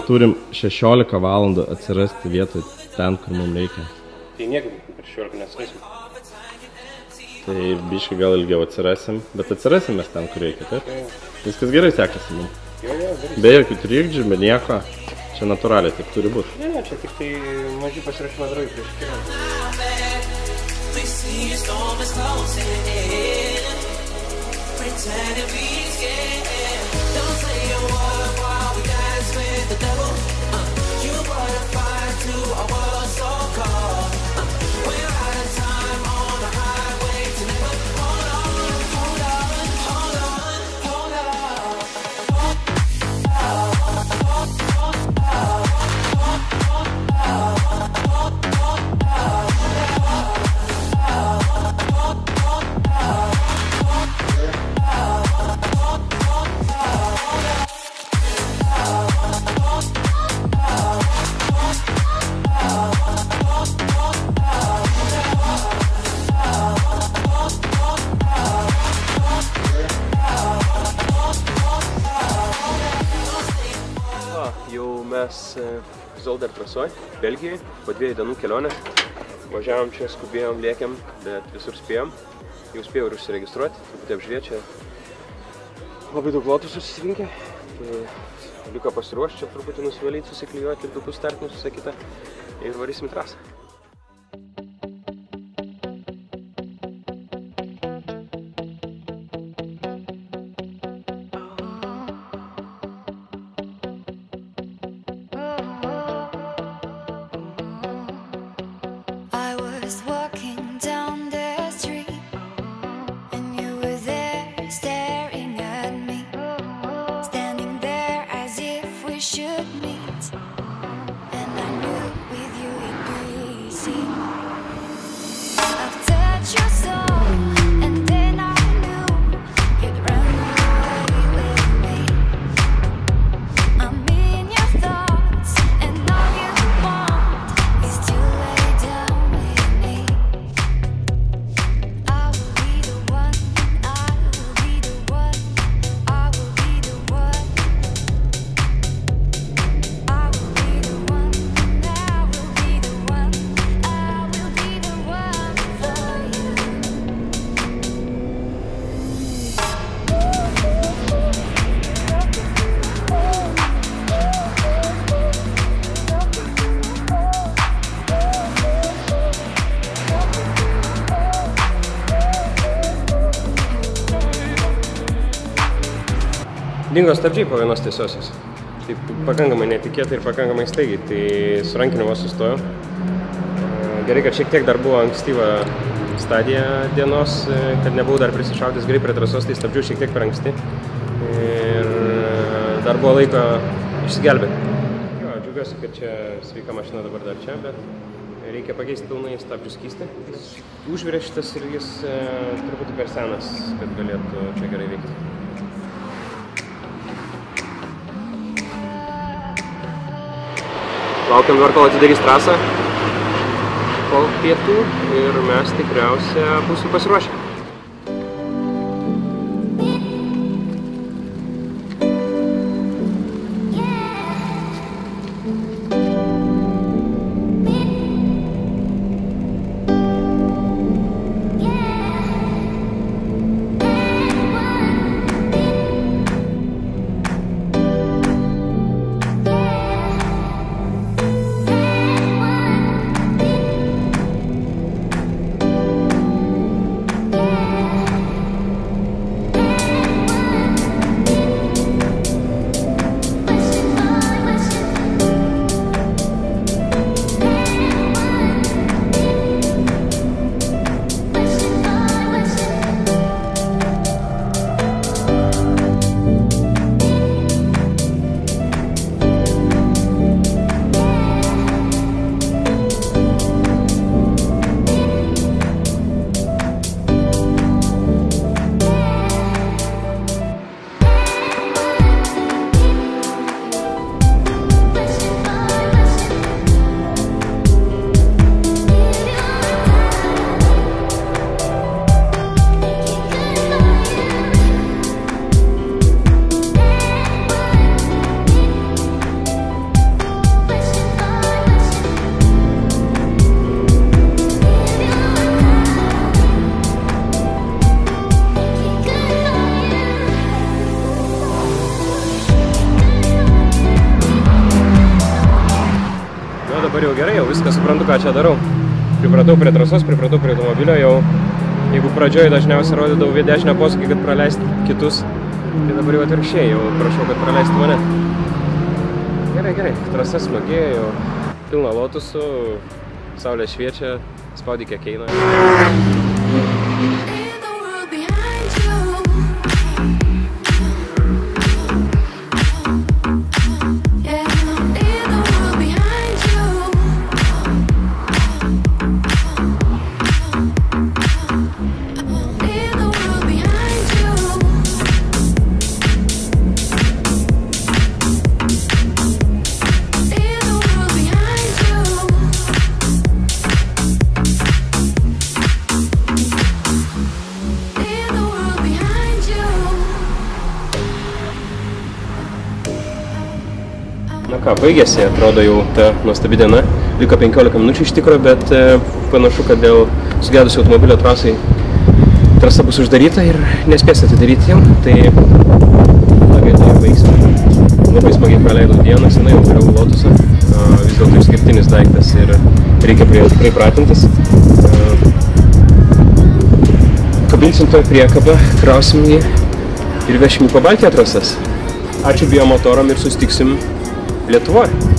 turim 16 valandų atsirasti vietoj ten, kur mums reikia. Tai niekaip per 16 nesirasim. Tai biškai gal ilgiau atsirasim, bet atsirasim mes ten, kur reikia, taip? Viskas gerai sekasi mums. Jo, gerai. Be jokių trikdžių, be nieko. Čia natūraliai taip turi būti. Ne, čia tik tai maži pasirašymą darai prieš kelionę. Jau mes Zolder trasoj, Belgijai, po 2 dienų kelionės. Važiavom čia, skubėjom, lėkiam, bet visur spėjom. Jau spėjau ir užsiregistruoti, truputį apžiūrėti čia. Labai daug lotų susirinkę. Tai liko pasiruošti, čia truputį nusivalyti, susiklijuoti, lipdukus startinius, visą kitą. Ir varysim į trasą. Dingo stabdžiai po vienos tiesiosios. Tai pakankamai netikėtai ir pakankamai staigiai. Tai su rankiniu sustojau. Gerai, kad šiek tiek dar buvo ankstyva stadija dienos, kad nebuvau dar prisišaudęs greit prie trasos, tai stabdžiau šiek tiek per anksti. Ir dar buvo laiko išsigelbėti. Jo, džiaugiuosi, kad čia sveika mašina dabar dar čia, bet reikia pakeisti pilnai stabdžių skystį. Jis užvirė šitas ir jis truputį per senas, kad galėtų čia gerai veikti. Laukiam dabar, kol atidarys trasą po pietų ir mes tikriausia būsim pasiruošę. We'll be right back. jau viską suprantu, ką čia darau. Pripratau prie trasos, pripratau prie automobilio, jau jeigu pradžioje dažniausiai rodydavau dešinę posūkį, kad praleisti kitus, tai dabar jau atvirkščiai, jau prašau, kad praleistų mane. Gerai, trasa smagi, jau pilna lotusų, saulė šviečia, spaudi kiek eina. Na ką, baigėsi, atrodo jau ta nuostabi diena. Liko 15 minučių iš tikro, bet panašu, kad dėl sugedusio automobilio trasa bus uždaryta ir nespės atidaryti jau. Tai ir baigsime. Labai smagiai praleidau dieną, senai jau turėjau lotusą. Vis dėlto išskirtinis daiktas ir reikia prie jo tikrai pratintis. Kabinsim to priekabą, krausim jį ir vešim į Pabaltijo trasas. Ačiū Biomotoram ir susitiksim Lietuvoje.